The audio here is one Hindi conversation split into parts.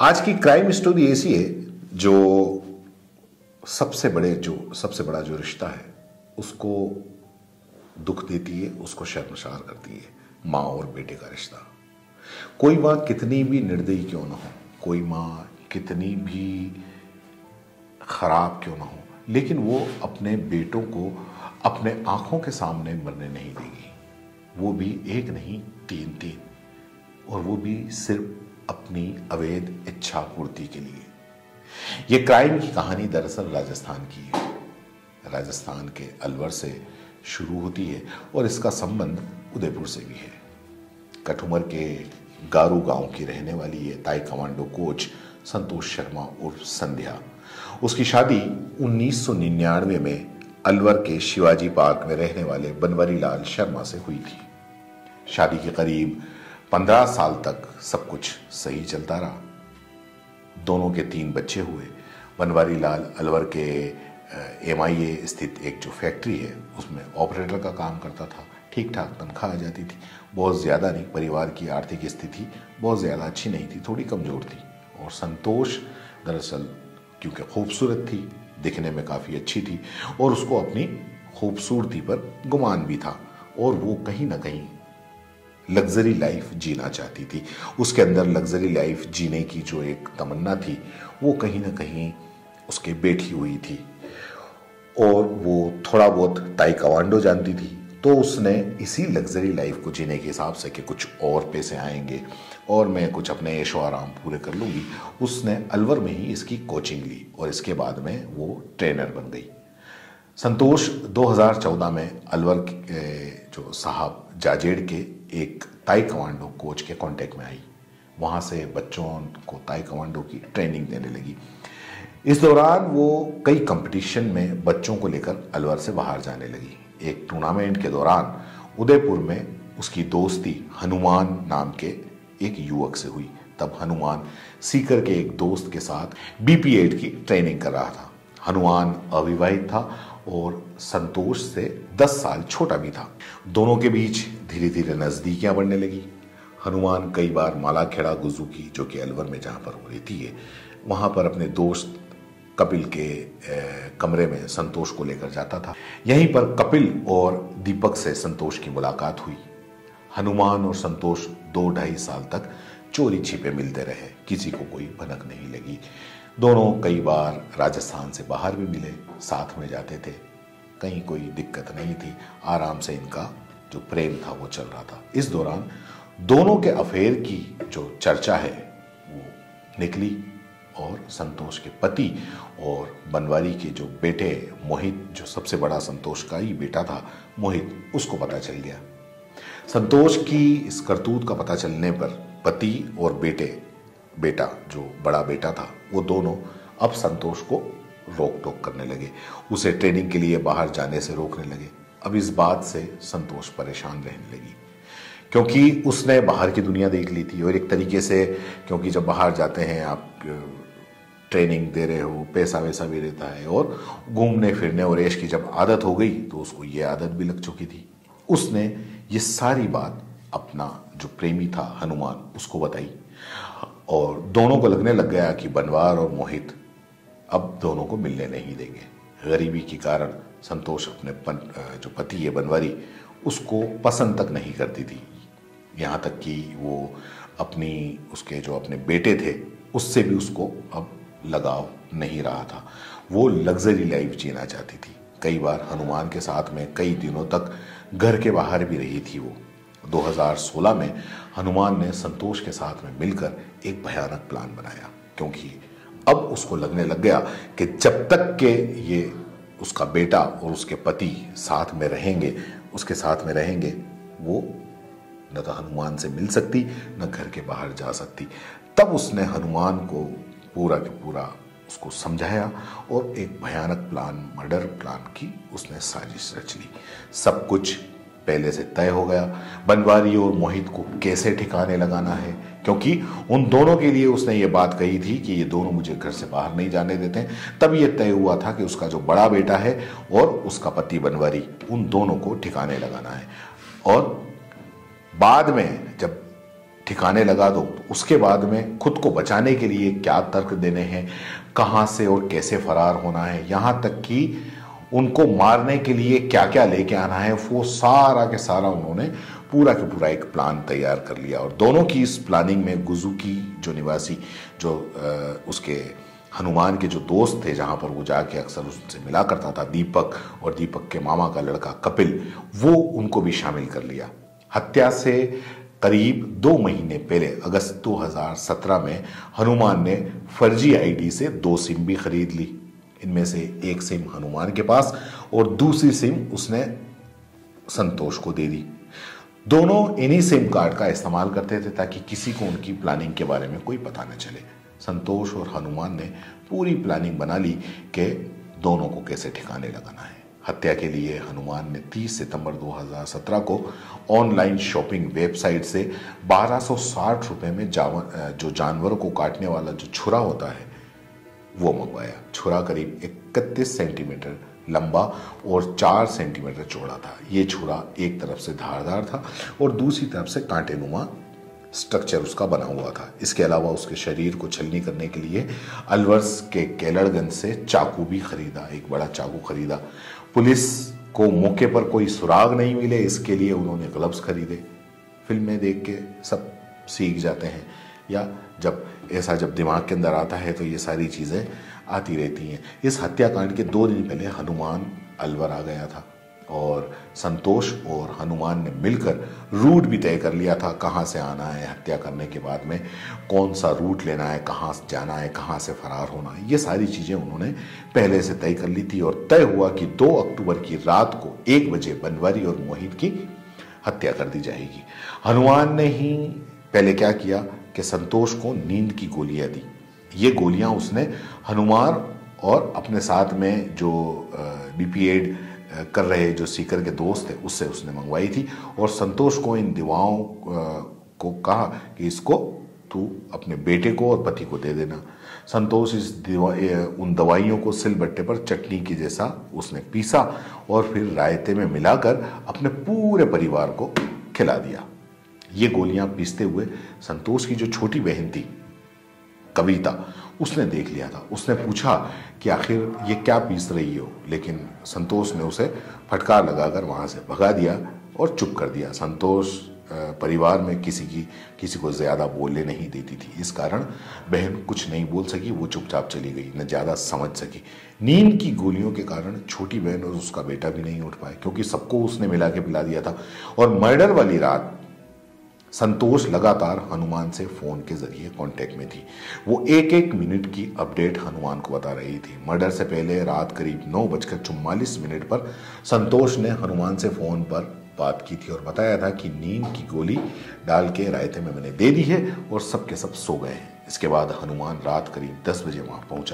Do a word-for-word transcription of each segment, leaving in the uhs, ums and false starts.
आज की क्राइम स्टोरी ऐसी है जो सबसे बड़े जो सबसे बड़ा जो रिश्ता है उसको दुख देती है, उसको शर्मसार करती है। माँ और बेटे का रिश्ता। कोई माँ कितनी भी निर्दयी क्यों ना हो, कोई माँ कितनी भी खराब क्यों ना हो, लेकिन वो अपने बेटों को अपने आंखों के सामने मरने नहीं देगी। वो भी एक नहीं तीन तीन, और वो भी सिर्फ अपनी अवैध इच्छा पूर्ति के लिए। ये क्राइम की कहानी दरअसल राजस्थान की है। राजस्थान के अलवर से शुरू होती है और इसका संबंध उदयपुर से भी है। कठुमर के गारू गांव की रहने वाली है ताई कमांडो कोच संतोष शर्मा उर्फ संध्या। उसकी शादी उन्नीस सौ निन्यानवे में अलवर के शिवाजी पार्क में रहने वाले बनवारी लाल शर्मा से हुई थी। शादी के करीब पंद्रह साल तक सब कुछ सही चलता रहा। दोनों के तीन बच्चे हुए। बनवारी लाल अलवर के एम आई ए स्थित एक जो फैक्ट्री है उसमें ऑपरेटर का काम करता था। ठीक ठाक तनख्वाह आ जाती थी, बहुत ज़्यादा नहीं। परिवार की आर्थिक स्थिति बहुत ज़्यादा अच्छी नहीं थी, थोड़ी कमज़ोर थी। और संतोष दरअसल क्योंकि खूबसूरत थी, दिखने में काफ़ी अच्छी थी और उसको अपनी खूबसूरती पर गुमान भी था, और वो कहीं ना कहीं लग्जरी लाइफ जीना चाहती थी। उसके अंदर लग्जरी लाइफ जीने की जो एक तमन्ना थी वो कहीं ना कहीं उसके बैठी हुई थी। और वो थोड़ा बहुत ताइक्वांडो जानती थी, तो उसने इसी लग्जरी लाइफ को जीने के हिसाब से कि कुछ और पैसे आएंगे और मैं कुछ अपने ऐशो आराम पूरे कर लूँगी, उसने अलवर में ही इसकी कोचिंग ली और इसके बाद में वो ट्रेनर बन गई। संतोष दो हज़ार चौदह में अलवर जो साहब जाजेड़ के एक ताई कमांडो कोच के कांटेक्ट में आई। वहाँ से बच्चों को ताई कमांडो की ट्रेनिंग देने लगी। इस दौरान वो कई कंपटीशन में बच्चों को लेकर अलवर से बाहर जाने लगी। एक टूर्नामेंट के दौरान उदयपुर में उसकी दोस्ती हनुमान नाम के एक युवक से हुई। तब हनुमान सीकर के एक दोस्त के साथ बी पी एड की ट्रेनिंग कर रहा था। हनुमान अविवाहित था और संतोष से दस साल छोटा भी था। दोनों के बीच धीरे धीरे नजदीकियां बढ़ने लगी। हनुमान कई बार मालाखेड़ा गुजुकी, जो कि अलवर में जहां पर वो रहती है, वहां पर अपने दोस्त कपिल के ए, कमरे में संतोष को लेकर जाता था। यहीं पर कपिल और दीपक से संतोष की मुलाकात हुई। हनुमान और संतोष दो ढाई साल तक चोरी छिपे मिलते रहे, किसी को कोई भनक नहीं लगी। दोनों कई बार राजस्थान से बाहर भी मिले, साथ में जाते थे, कहीं कोई दिक्कत नहीं थी। आराम से इनका जो प्रेम था वो चल रहा था। इस दौरान दोनों के अफेयर की जो चर्चा है वो निकली और संतोष के पति और बनवारी के जो बेटे मोहित, जो सबसे बड़ा संतोष का ही बेटा था मोहित, उसको पता चल गया। संतोष की इस करतूत का पता चलने पर पति और बेटे बेटा जो बड़ा बेटा था वो दोनों अब संतोष को रोक टोक करने लगे, उसे ट्रेनिंग के लिए बाहर जाने से रोकने लगे। अब इस बात से संतोष परेशान रहने लगी, क्योंकि उसने बाहर की दुनिया देख ली थी। और एक तरीके से, क्योंकि जब बाहर जाते हैं आप ट्रेनिंग दे रहे हो, पैसा वैसा भी रहता है, और घूमने फिरने और ऐश की जब आदत हो गई तो उसको ये आदत भी लग चुकी थी। उसने ये सारी बात अपना जो प्रेमी था हनुमान उसको बताई, और दोनों को लगने लग गया कि बनवार और मोहित अब दोनों को मिलने नहीं देंगे। गरीबी के कारण संतोष अपने पन, जो पति है बनवारी, उसको पसंद तक नहीं करती थी। यहाँ तक कि वो अपनी उसके जो अपने बेटे थे उससे भी उसको अब लगाव नहीं रहा था। वो लग्जरी लाइफ जीना चाहती थी। कई बार हनुमान के साथ में कई दिनों तक घर के बाहर भी रही थी वो। दो हज़ार सोलह में हनुमान ने संतोष के साथ में मिलकर एक भयानक प्लान बनाया, क्योंकि अब उसको लगने लग गया कि जब तक के ये उसका बेटा और उसके पति साथ में रहेंगे, उसके साथ में रहेंगे, वो न तो हनुमान से मिल सकती न घर के बाहर जा सकती। तब उसने हनुमान को पूरा के पूरा उसको समझाया और एक भयानक प्लान, मर्डर प्लान की उसने साजिश रच ली। सब कुछ पहले से तय हो गया। बनवारी और मोहित को कैसे ठिकाने लगाना है, क्योंकि उन दोनों के लिए उसने ये बात कही थी कि ये दोनों मुझे घर से बाहर नहीं जाने देते। तब ये तय हुआ था कि उसका जो बड़ा बेटा है और उसका पति बनवारी, उन दोनों को ठिकाने लगाना है। और बाद में जब ठिकाने लगा दो, तो उसके बाद में खुद को बचाने के लिए क्या तर्क देने हैं, कहां से और कैसे फरार होना है, यहां तक कि उनको मारने के लिए क्या क्या लेके आना है, वो सारा के सारा उन्होंने पूरा के पूरा एक प्लान तैयार कर लिया। और दोनों की इस प्लानिंग में गुजू की जो निवासी जो आ, उसके हनुमान के जो दोस्त थे, जहां पर वो जाके अक्सर उससे मिला करता था, दीपक और दीपक के मामा का लड़का कपिल, वो उनको भी शामिल कर लिया। हत्या से करीब दो महीने पहले अगस्त दो हज़ार सत्रह में हनुमान ने फर्जी आईडी से दो सिम भी खरीद ली। इनमें से एक सिम हनुमान के पास और दूसरी सिम उसने संतोष को दे दी। दोनों इन्हीं सिम कार्ड का इस्तेमाल करते थे ताकि किसी को उनकी प्लानिंग के बारे में कोई पता न चले। संतोष और हनुमान ने पूरी प्लानिंग बना ली कि दोनों को कैसे ठिकाने लगाना है। हत्या के लिए हनुमान ने तीस सितंबर दो हज़ार सत्रह को ऑनलाइन शॉपिंग वेबसाइट से बारह सौ साठ रुपए में जावन जो जानवरों को काटने वाला जो छुरा होता है वो मंगवाया। छुरा करीब इकतीस सेंटीमीटर लंबा और चार सेंटीमीटर चौड़ा था। ये छुरा एक तरफ से धारदार था और दूसरी तरफ से कांटेनुमा स्ट्रक्चर उसका बना हुआ था। इसके अलावा उसके शरीर को छलनी करने के लिए अलवर्स के केलड़गंज से चाकू भी खरीदा, एक बड़ा चाकू खरीदा। पुलिस को मौके पर कोई सुराग नहीं मिले, इसके लिए उन्होंने ग्लव्स खरीदे। फिल्में देख के सब सीख जाते हैं, या जब ऐसा जब दिमाग के अंदर आता है तो ये सारी चीज़ें आती रहती हैं। इस हत्याकांड के दो दिन पहले हनुमान अलवर आ गया था और संतोष और हनुमान ने मिलकर रूट भी तय कर लिया था, कहाँ से आना है, हत्या करने के बाद में कौन सा रूट लेना है, कहाँ जाना है, कहाँ से फरार होना है। ये सारी चीज़ें उन्होंने पहले से तय कर ली थी और तय हुआ कि दो अक्टूबर की रात को एक बजे बनवारी और मोहित की हत्या कर दी जाएगी। हनुमान ने ही पहले क्या किया कि संतोष को नींद की गोलियां दी। ये गोलियां उसने हनुमान और अपने साथ में जो बीपी एड कर रहे जो सीकर के दोस्त थे उससे उसने मंगवाई थी और संतोष को इन दवाओं को कहा कि इसको तू अपने बेटे को और पति को दे देना। संतोष इस दवा उन दवाइयों को सिलबट्टे पर चटनी की जैसा उसने पीसा और फिर रायते में मिलाकर अपने पूरे परिवार को खिला दिया। ये गोलियां पीसते हुए संतोष की जो छोटी बहन थी कविता, उसने देख लिया था। उसने पूछा कि आखिर ये क्या पीस रही हो, लेकिन संतोष ने उसे फटकार लगाकर वहां से भगा दिया और चुप कर दिया। संतोष परिवार में किसी की किसी को ज्यादा बोलने नहीं देती थी, इस कारण बहन कुछ नहीं बोल सकी, वो चुपचाप चली गई, न ज्यादा समझ सकी। नींद की गोलियों के कारण छोटी बहन और उसका बेटा भी नहीं उठ पाए क्योंकि सबको उसने मिला के पिला दिया था। और मर्डर वाली रात संतोष लगातार हनुमान से फोन के जरिए कांटेक्ट में थी। वो एक एक मिनट की अपडेट हनुमान को बता रही थी। मर्डर से पहले रात करीब नौ बजकर चौवालीस मिनट पर संतोष ने हनुमान से फोन पर बात की थी और बताया था कि नींद की गोली डाल के रायते में मैंने दे दी है और सबके सब सो गए हैं। इसके बाद हनुमान रात करीब दस बजे वहां पहुंचा।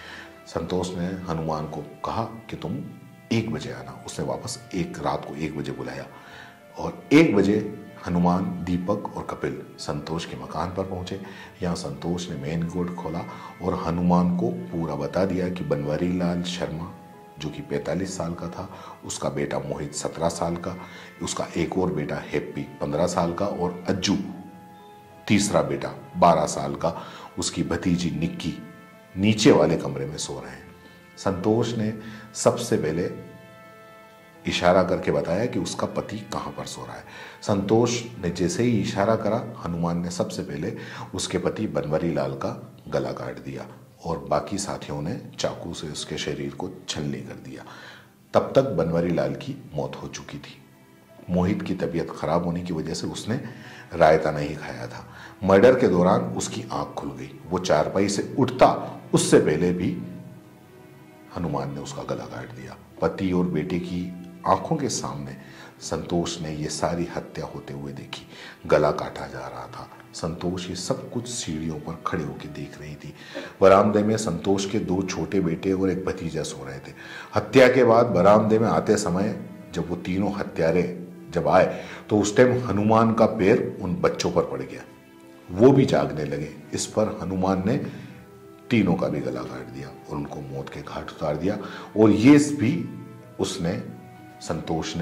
संतोष ने हनुमान को कहा कि तुम एक बजे आना। उसने वापस एक रात को एक बजे बुलाया और एक बजे हनुमान, दीपक और कपिल संतोष के मकान पर पहुंचे। यहाँ संतोष ने मेन गेट खोला और हनुमान को पूरा बता दिया कि बनवारी लाल शर्मा जो कि पैंतालीस साल का था, उसका बेटा मोहित सत्रह साल का, उसका एक और बेटा हैप्पी पंद्रह साल का और अज्जू तीसरा बेटा बारह साल का, उसकी भतीजी निक्की नीचे वाले कमरे में सो रहे हैं। संतोष ने सबसे पहले इशारा करके बताया कि उसका पति कहां पर सो रहा है। संतोष ने जैसे ही इशारा करा, हनुमान ने सबसे पहले उसके पति बनवारी लाल का गला काट दिया और बाकी साथियों ने चाकू से उसके शरीर को छलनी कर दिया। तब तक बनवारी लाल की मौत हो चुकी थी। मोहित की तबीयत खराब होने की वजह से उसने रायता नहीं खाया था। मर्डर के दौरान उसकी आंख खुल गई। वो चारपाई से उठता उससे पहले भी हनुमान ने उसका गला काट दिया। पति और बेटे की आंखों के सामने संतोष ने ये सारी हत्या होते हुए देखी। गला काटा जा रहा था। संतोष ये सब कुछ सीढ़ियों पर खड़े होकर देख रही थी। बरामदे में संतोष के दो छोटे बेटे और एक भतीजा सो रहे थे। हत्या के बाद बरामदे में आते समय जब वो तीनों हत्यारे जब आए तो उस टाइम हनुमान का पैर उन बच्चों पर पड़ गया, वो भी जागने लगे। इस पर हनुमान ने तीनों का भी गला काट दिया और उनको मौत के घाट उतार दिया। और ये भी उसने संतोष ने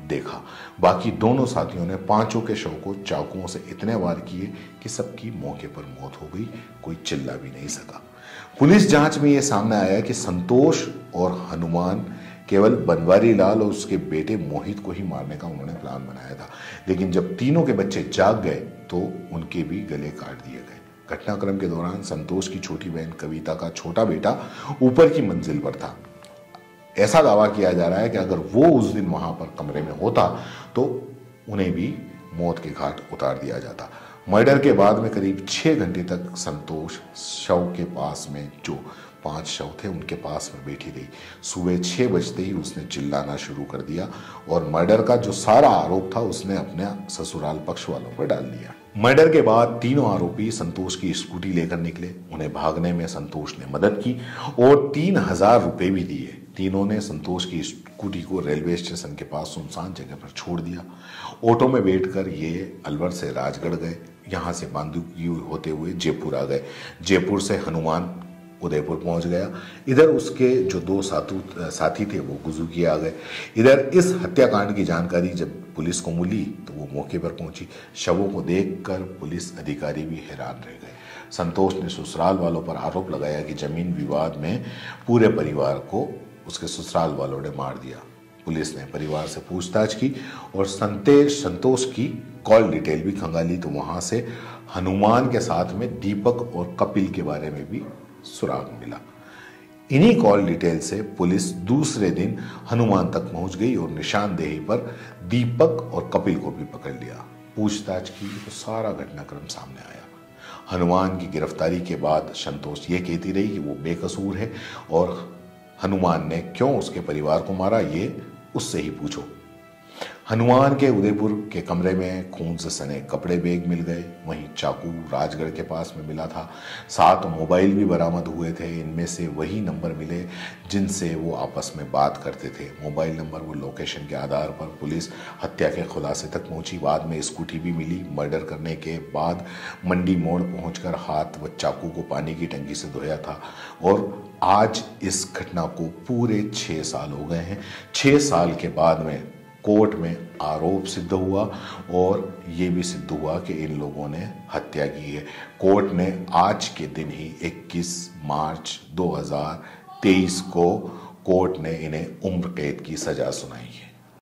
देखा। बाकी दोनों साथियों ने पांचों के शव को चाकुओं से इतने वार किए कि सबकी मौके पर मौत हो गई, कोई चिल्ला भी नहीं सका। पुलिस जांच में यह सामने आया कि संतोष और हनुमान केवल बनवारी लाल और उसके बेटे मोहित को ही मारने का उन्होंने प्लान बनाया था, लेकिन जब तीनों के बच्चे जाग गए तो उनके भी गले काट दिए गए। घटनाक्रम के दौरान संतोष की छोटी बहन कविता का छोटा बेटा ऊपर की मंजिल पर था। ऐसा दावा किया जा रहा है कि अगर वो उस दिन वहां पर कमरे में होता तो उन्हें भी मौत के घाट उतार दिया जाता। मर्डर के बाद में करीब छह घंटे तक संतोष शव के पास में, जो पांच शव थे उनके पास में बैठी रही। सुबह छह बजते ही उसने चिल्लाना शुरू कर दिया और मर्डर का जो सारा आरोप था उसने अपने ससुराल पक्ष वालों पर डाल दिया। मर्डर के बाद तीनों आरोपी संतोष की स्कूटी लेकर निकले। उन्हें भागने में संतोष ने मदद की और तीन हजार रुपए भी दिए। तीनों ने संतोष की स्कूटी को रेलवे स्टेशन के पास सुनसान जगह पर छोड़ दिया। ऑटो में बैठकर ये अलवर से राजगढ़ गए। यहां से बांदुकी होते हुए जयपुर आ गए। जयपुर से हनुमान उदयपुर पहुंच गया। इधर उसके जो दो साथू साथी थे वो गुजुकी आ गए। इधर इस हत्याकांड की जानकारी जब पुलिस को मिली तो वो मौके पर पहुंची। शवों को देखकर पुलिस अधिकारी भी हैरान रह गए। संतोष ने ससुराल वालों पर आरोप लगाया कि जमीन विवाद में पूरे परिवार को उसके ससुराल वालों ने मार दिया। पुलिस ने परिवार से पूछताछ की और संतेश संतोष की कॉल डिटेल भी खंगाली तो वहां से हनुमान के साथ में दीपक और कपिल के बारे में भी सुराग मिला। इन्हीं कॉल डिटेल से पुलिस दूसरे दिन हनुमान तक पहुंच गई और निशानदेही पर दीपक और कपिल को भी पकड़ लिया। पूछताछ की तो सारा घटनाक्रम सामने आया। हनुमान की गिरफ्तारी के बाद संतोष ये कहती रही कि वो बेकसूर है और हनुमान ने क्यों उसके परिवार को मारा ये उससे ही पूछो। हनुमान के उदयपुर के कमरे में खून से सने कपड़े बैग मिल गए। वहीं चाकू राजगढ़ के पास में मिला था। सात मोबाइल भी बरामद हुए थे। इनमें से वही नंबर मिले जिनसे वो आपस में बात करते थे। मोबाइल नंबर वो लोकेशन के आधार पर पुलिस हत्या के खुलासे तक पहुंची। बाद में स्कूटी भी मिली। मर्डर करने के बाद मंडी मोड़ पहुंचकर हाथ व चाकू को पानी की टंकी से धोया था। और आज इस घटना को पूरे छः साल हो गए हैं। छः साल के बाद में कोर्ट में आरोप सिद्ध हुआ और ये भी सिद्ध हुआ कि इन लोगों ने हत्या की है। कोर्ट ने आज के दिन ही इक्कीस मार्च दो हज़ार तेईस को कोर्ट ने इन्हें उम्र कैद की सजा सुनाई।